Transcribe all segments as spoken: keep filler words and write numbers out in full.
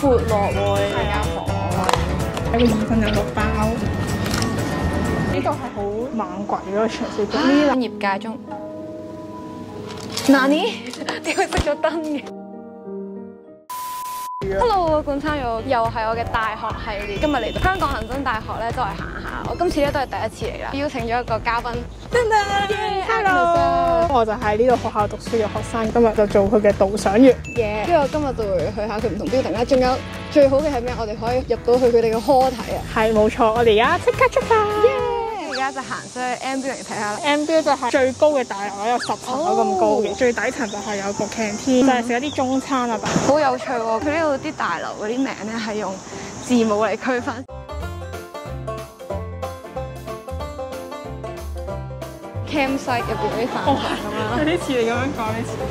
闊落喎，呢間房。 有個意粉有個包。呢度係好猛鬼嗰個長水角。呢業界中，嗱你點會熄咗燈嘅 ？Hello， 冠參友，又係我嘅大學系列。今日嚟到香港恒生大學咧，周圍行下。我今次咧都係第一次嚟啦，邀請咗一個嘉賓。噔噔 ，Hello， 我就喺呢度學校讀書嘅學生，今日就做佢嘅導賞員。 耶！跟住我今日就會去下佢唔同 building 啦。仲有最好嘅係咩？我哋可以入到去佢哋嘅 hall 睇啊。 係冇錯，我哋而家即刻出發。 而家就行出去 M building 睇下啦。 M building 就係最高嘅大樓，有十層樓咁高嘅。最底層就係有個 canteen，就係食一啲中餐啊。 好有趣喎！佢呢度啲大樓嗰啲名咧係用字母嚟區分。campsite 入邊嗰啲飯堂咁樣， 有啲似你咁樣講呢次。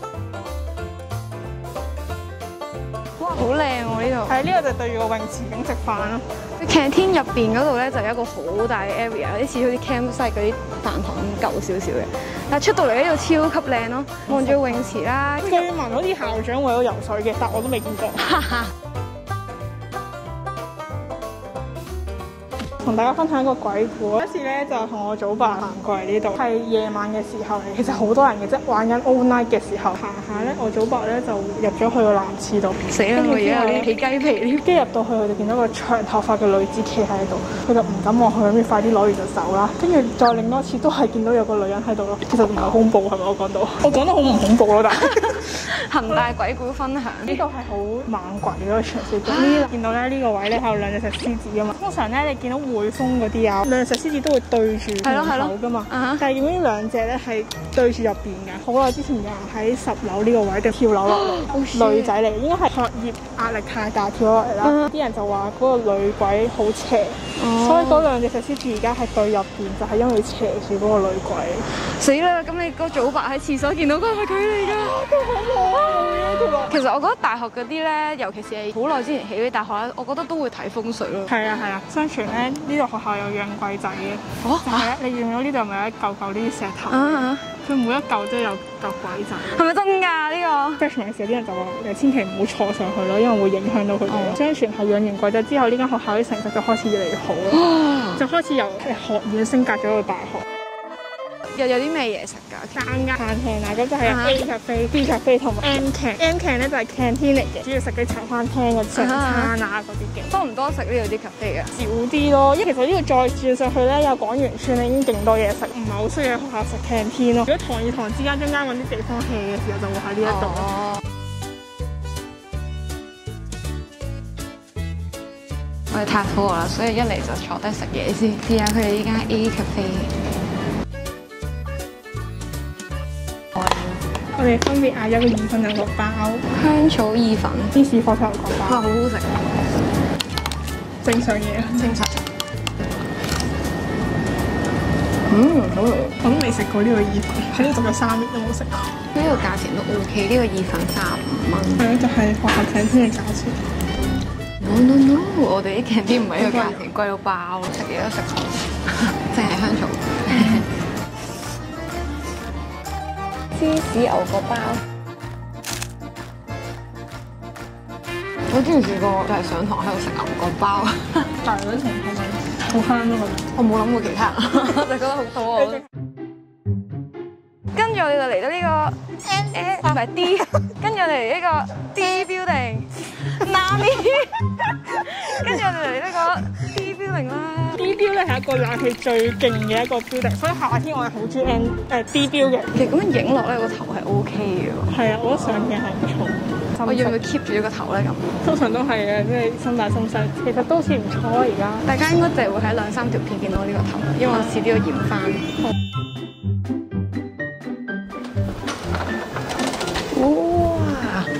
哇，好靚喎呢度！ 係呢個就對住個泳池景食飯咯。 canteen 入邊嗰度咧就有一個好大嘅 area， 有啲似好似 campsite 嗰啲飯堂咁舊少少嘅。但係出到嚟呢度超級靚咯，望住泳池啦。 據聞好似校長會有游水嘅，但我都未見過。同大家分享一個鬼故。一次咧就同我祖爸行過嚟呢度，係夜晚嘅時候嚟，其實好多人嘅啫，玩緊 all night 嘅時候行下咧，我祖爸咧就入咗去個男廁度。 死啦！我而家有啲起雞皮添。 跟住入到去，佢就見到個長頭髮嘅女子企喺度，佢就唔敢望佢，咁快啲攞完就走啦。跟住再另多次都係見到有個女人喺度咯。其實唔係恐怖係咪？我講到，我講得好唔恐怖咯，但係恒大鬼故分享。 呢度係好猛鬼嗰個長水角。呢見到咧呢個位咧係有兩隻石獅子噶嘛。通常咧你見到匯豐嗰啲啊，兩隻石獅子都會對住門口噶嘛。但係點解呢兩隻咧係對住入邊㗎？好耐之前有人喺十樓呢個位度跳樓落嚟，女仔嚟，應該係學業壓力太大跳落嚟啦。啲人就話嗰個女鬼好邪，所以嗰兩隻石獅子而家係對入邊，就係因為邪住嗰個女鬼。死啦！咁你個祖爸喺廁所見到嗰個係咪佢嚟㗎？好恐怖啊！其實我覺得大學嗰啲咧，尤其是係好耐之前起嗰啲大學咧，我覺得都會睇風水咯。係啊係啊，相傳咧呢度學校有養鬼仔嘅。哦，係啊！你見到呢度咪有一嚿嚿呢啲石頭？啊佢每一嚿都有嚿鬼仔。係咪真㗎呢個 ？Freshman 嘅時候啲人就話誒，千祈唔好坐上去咯，因為會影響到佢哋。相傳係養完鬼仔之後，呢間學校啲成績就開始越嚟越好咯，就開始由學院升格咗去大學。又有啲咩嘢食㗎？三間餐廳啊，咁就係 A cafe、B cafe 同埋 M can。M can 咧就係 canteen 嚟嘅，主要食啲茶餐廳嘅上餐啊嗰啲嘅。多唔多食呢度啲 cafe 啊？少啲咯，因為其實呢度再轉上去咧，有廣園村咧已經勁多嘢食，唔係好需要喺學校食 canteen 咯。如果堂與堂之間中間揾啲地方 hea 嘅時候，就會喺呢一度。哦、我哋太肚餓啦，所以一嚟就坐低食嘢先，試下佢哋呢間 A cafe。我哋分別嗌咗個意粉兩個包，香草意粉、芝士火腿牛角包，哇，好好食！正常嘢，正常。嗯，好味。我都未食過呢個意粉，喺呢度讀咗三年都冇食過。呢個價錢都 OK，呢個意粉三十五蚊。係咯，就係學校canteen嘅價錢。No no no， 我哋啲canteen唔係呢個價錢，貴到爆，食嘢都食草，淨係香草。芝士牛角包，我之前試過就係上堂喺度食牛角包，但係嗰啲同學好香咯，我冇諗過其他，我就覺得好肚餓。跟住我哋就嚟到呢個 N A 唔係 D， 跟住我哋嚟呢個 D building， 哪裡？跟住我哋嚟呢個 D building 啦。D building 係一個冷氣最勁嘅一個 building， 所以夏天我係好中意 N 誒 D building 嘅。其實咁樣影落咧個頭係 O K 嘅喎。係啊，我覺得上鏡係唔錯。我要唔要 keep 住呢個頭咧咁？通常都係嘅，即係心大心細，其實都好似唔錯啊！而家大家應該就係會喺兩三條片見到我呢個頭，因為我遲啲要染翻。哇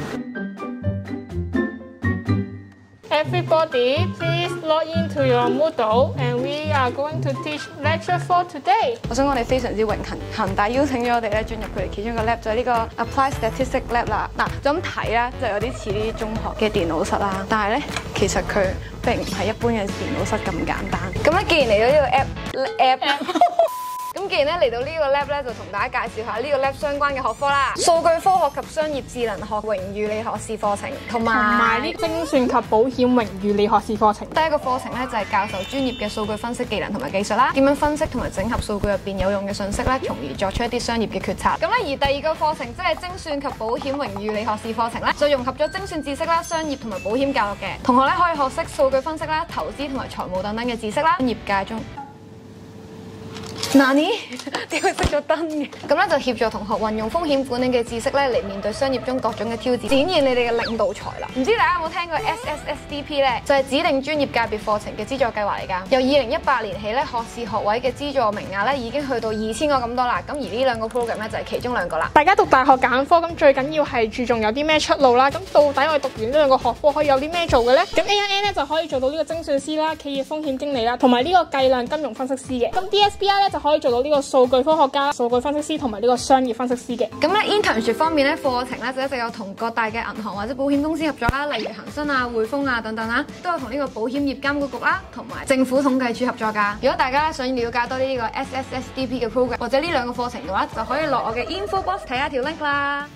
！Everybody, please log into your Moodle, and we are going to teach lecture four today. 我想講我哋非常之榮幸，恒大邀請咗我哋咧進入佢哋其中一個 lab，就係呢個 Applied Statistics Lab 啦。嗱，就咁睇咧，就有啲似啲中學嘅電腦室啦，但係咧其實佢並唔係一般嘅電腦室咁簡單。咁咧，既然嚟到呢個 app app，咁咁既然咧嚟到呢個 lab 咧，就同大家介紹下呢個 lab 相關嘅學科啦。數據科學及商業智能學榮譽理學士課程，同埋同埋呢精算及保險榮譽理學士課程。 第一個課程咧就係教授專業嘅數據分析技能同埋技術啦，點樣分析同埋整合數據入邊有用嘅信息咧，從而作出一啲商業嘅決策。咁咧而第二個課程即係精算及保險榮譽理學士課程咧，就融合咗精算知識啦、商業同埋保險教育嘅同學咧，可以學識數據分析啦、投資同埋財務等等嘅知識啦。業界中。Nani 點解熄咗燈嘅？咁咧就協助同學運用風險管理嘅知識咧，嚟面對商業中各種嘅挑戰，展現你哋嘅領導才能。唔知大家有冇聽過 S S S D P 咧？就係指定專業界別課程嘅資助計劃嚟㗎。由二零一八年起咧，學士學位嘅資助名額咧已經去到二千個咁多啦。咁而呢兩個 program 咧就係其中兩個啦。 大家讀大學揀科咁最緊要係注重有啲咩出路啦。咁到底我哋讀完呢兩個學科可以有啲咩做嘅咧？咁 A I N 咧就可以做到呢個精算師啦、企業風險經理啦，同埋呢個計量金融分析師嘅。咁 D S B I 咧就可以做到呢個數據科學家、數據分析師同埋呢個商業分析師嘅。 咁咧 internship 方面咧，課程咧就一直有同各大嘅銀行或者保險公司合作啦，例如恒生啊、匯豐啊等等啦，都有同呢個保險業監管局啦，同埋政府統計處合作㗎。如果大家想了解多啲呢個 S S S D P 嘅 program 或者呢兩個課程嘅話，就可以落我嘅 info box 睇下條 link 啦。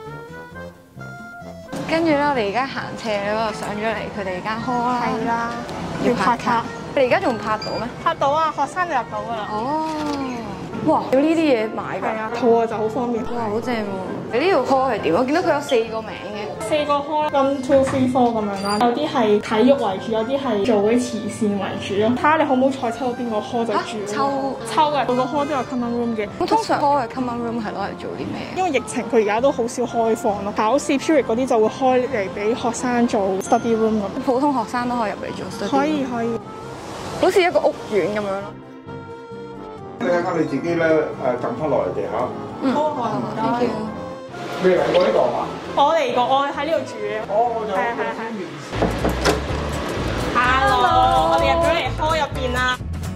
跟住咧，我哋而家行斜嗰度上咗嚟佢哋間 hall 啦。 係啦，要拍卡。 你而家仲拍到咩？ 拍到啊，學生就入到㗎啦。 哦。哇！有呢啲嘢買㗎。係啊， 套啊就好方便。 哇，好正喎！你呢條 hall 係點？我見到佢有四個名嘅。 四個 hall，one two three four 咁樣啦。有啲係體育為主，有啲係做啲慈善為主咯。睇下你好唔好彩抽到邊個 hall 就住。抽抽嘅，每個 hall 都有 common room 嘅。 咁通常 hall 嘅 common room 係攞嚟做啲咩？ 因為疫情佢而家都好少開放咯。考試 period 嗰啲就會開嚟俾學生做 study room 咁。 普通學生都可以入嚟做 study room。 可以可以。 好似一個屋苑咁樣咯。 你睇下你自己咧，誒撳翻落嚟地下。 嗯，好啊，唔該。 你嚟過呢度啊？ 我嚟過，我喺呢度住嘅。 哦，我就係係係。Hello，我哋入咗嚟 hall 入邊啦。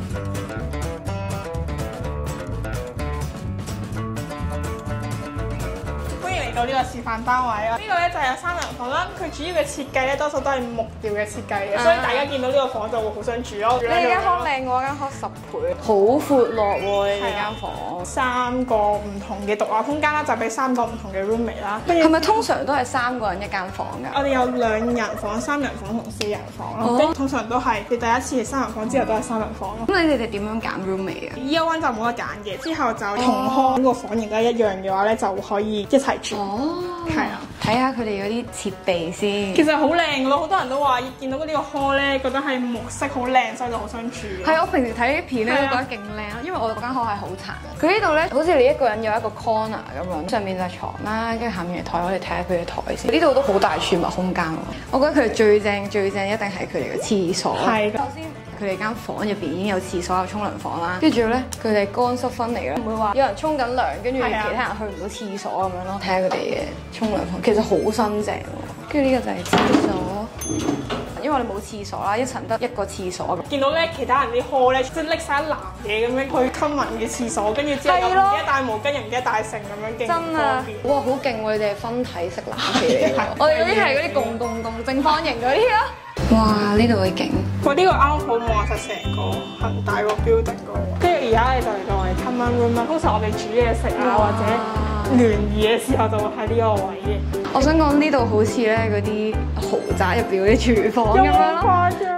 到呢個示範單位啊！呢個咧就係三人房啦。佢主要嘅設計咧，多數都係木調嘅設計嘅，所以大家見到呢個房就會好想住咯。 你哋間房靚過間房十倍，好闊落喎！你哋間房三個唔同嘅獨立空間啦，就俾三個唔同嘅 roommate 啦。 係咪通常都係三個人一間房㗎？ 我哋有兩人房、三人房同四人房咯。即通常都係你第一次係三人房，之後都係三人房咯。 咁你哋點樣揀 roommate 啊 ？Year one 就冇得揀嘅，之後就同康個房型都一樣嘅話咧，就可以一齊住。哦，係啊， 睇下佢哋嗰啲設備先。 其實好靚㗎咯，好多人都話見到呢個 hall 咧，覺得係木色好靚，所以就好想住。 係，我平時睇啲片咧都覺得勁靚咯，因為我嗰間 hall 係好殘。佢呢度咧，好似你一個人有一個 corner 咁樣，上面就係床啦，跟住下面係台，我哋睇下佢嘅台先。呢度都好大儲物空間喎。我覺得佢哋最正最正一定係佢哋嘅廁所。係。首先佢哋間房入邊已經有廁所有沖涼房啦，跟住咧佢哋乾濕分離啦，唔會話有人沖緊涼，跟住其他人去唔到廁所咁樣咯。睇下佢哋嘅沖涼房，其實好新淨喎。跟住呢個就係廁所，因為我哋冇廁所啦，一層得一個廁所。 見到咧其他人啲 hall 咧，即係拎晒一籃嘢咁樣去 common 嘅廁所，跟住之後又唔記得帶毛巾，又唔記得帶剩咁樣，勁方便。 哇，好勁喎！你哋係分體式冷氣嚟㗎，我哋嗰啲係嗰啲共共共正方形嗰啲咯。哇！呢度嘅景， 我呢個啱好望實成個恒大個 building 個。跟住而家咧就嚟到我哋 common room 啦。通常我哋煮嘢食啊或者聯誼嘅時候就會喺呢個位嘅。 我想講呢度好似咧嗰啲豪宅入邊嗰啲廚房咁樣咯。誇張！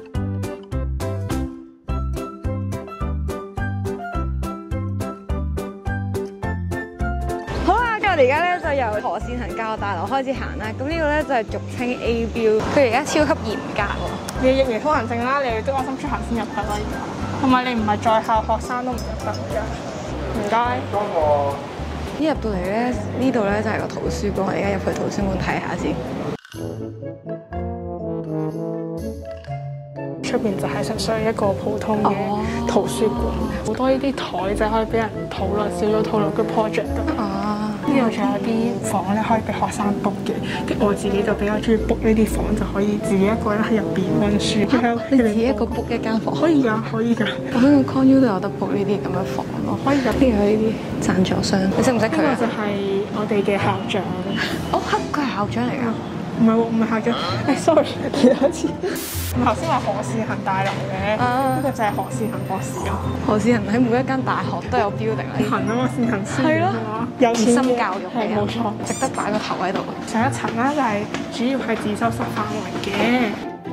好啊，咁我哋而家咧就由何善衡教學大樓開始行啦。咁呢個咧就係俗稱 A 標，佢而家超級嚴格喎。 你疫苗通行證啦，你要都安心出行先入得啦。而家同埋你唔係在校學生都唔入得㗎。唔該。多個。 一入到嚟咧，呢度咧就係個圖書館，我而家入去圖書館睇下先。 出邊就係純粹一個普通嘅圖書館，好、oh. 多呢啲台就可以俾人討論小組討論嘅 project 咁。啊，呢度仲有啲房咧可以俾學生 book 嘅，跟住我自己就比較中意 book 呢啲房，就可以自己一個人喺入邊溫書。啊、你自己一個 book 一間房？可以㗎，可以㗎。 我喺個 Con U 都有得 book 呢啲咁嘅房咯。 可以㗎。邊有呢啲贊助商？你識唔識佢？ 呢個就係我哋嘅校長。 哦，佢係校長嚟㗎。 唔係喎，唔係校長。誒，sorry，見多次。我頭先話何士行大樓嘅，呢個就係何士行博士咯。 何士行喺每一間大學都有 building 啦。 行啊嘛，善行師係咯， 有錢心教育係冇錯， 值得擺個頭喺度。 上一層啦，就係主要係自修室範圍嘅。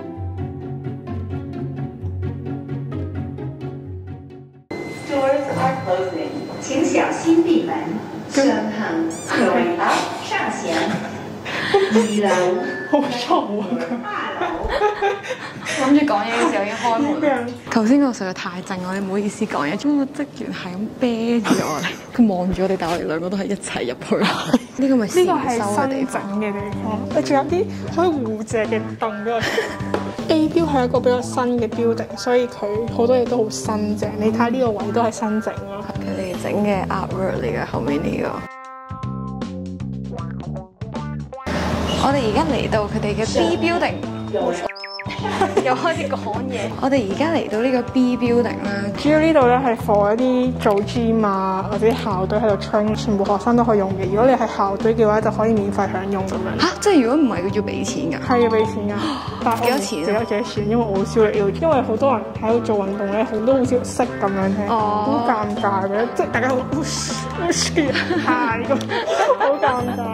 Doors are closing， 請小心閉門。上行九樓上行。二樓好嘈啊！ 二樓， 諗住講嘢嘅時候已經開門。頭先嗰個實在太靜，我哋唔好意思講嘢。中個職員係咁啤住我哋，佢望住我哋，但係我哋兩個都係一齊入去。呢個咪呢個係新整嘅地方，你仲有啲可以護借嘅凳俾我坐。A 標係一個比較新嘅 building， 所以佢好多嘢都好新淨。你睇下呢個位都係新整咯。 佢哋整嘅 artwork 嚟嘅，後面呢個。我哋而家嚟到佢哋嘅 B building， 又開始講嘢。我哋而家嚟到呢個 B building 啦， 主要呢度咧係 for 一啲做 gym 啊或者校隊喺度 train， 全部學生都可以用嘅。如果你係校隊嘅話，就可以免費享用咁樣。 嚇！即係如果唔係，佢要俾錢㗎？係要俾錢㗎。但係幾多錢？幾多幾多錢？因為我好少嚟呢度，因為好多人喺度做運動咧，好多好少識咁樣聽，好尷尬嘅，即係大家好好好笑係咁，好尷尬。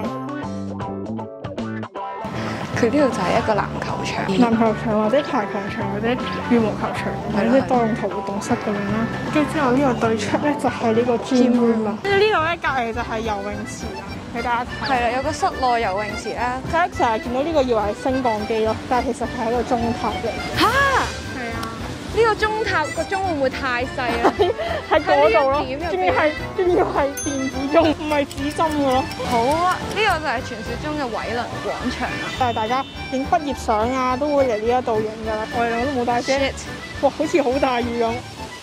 佢呢度就係一個籃球場， 籃球場或者排球場或者羽毛球場，或者多用途活動室咁樣啦。跟住之後呢個對出咧就係呢個 gym room 啦。跟住呢度咧隔離就係游泳池啦，俾大家睇。係啦，有個室內游泳池啦。大家成日見到呢個以為係升降機咯，但係其實係一個鐘塔嚟。嚇！係啊。呢個鐘塔個鐘會唔會太細啊？喺嗰度咯，仲要係仲要係電子鐘，唔係紙針嘅咯。好啊，呢個就係傳説中嘅偉倫廣場啦。但係大家影畢業相啊，都會嚟呢一度影㗎啦。我哋兩個都冇帶遮，哇，好似好大雨咁。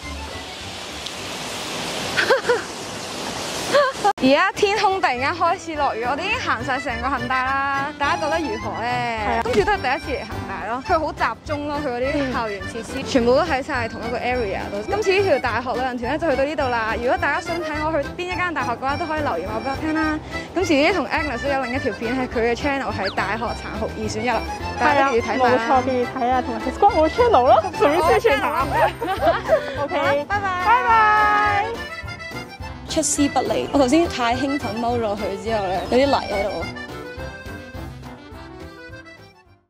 而家天空突然間開始落雨，我哋已經行晒成個恒大啦，大家覺得如何咧？係啊，今次都係第一次嚟恒大咯，佢好集中咯，佢嗰啲校園設施、嗯、全部都喺晒同一個 area 度。今次呢條大學旅行團咧就去到呢度啦。如果大家想睇我去邊一間大學嘅話，都可以留言話俾我聽啦。咁遲啲同 Agnes 都有另一條片，係佢嘅 channel 係大學殘酷二選一，大家都要睇埋啦。冇錯，記住睇啊，同埋 subscribe 我 channel 咯，順便宣傳下。OK， 拜拜，拜拜。出師不利，我頭先太興奮踎咗落去之後咧，有啲泥喺度。